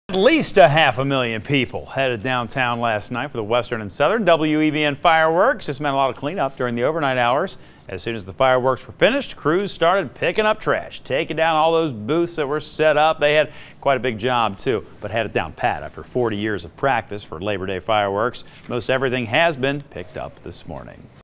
At least 500,000 people headed downtown last night for the Western and Southern WEBN fireworks. This meant a lot of cleanup during the overnight hours. As soon as the fireworks were finished, crews started picking up trash, taking down all those booths that were set up. They had quite a big job too, but had it down pat after 40 years of practice for Labor Day fireworks. Most everything has been picked up this morning.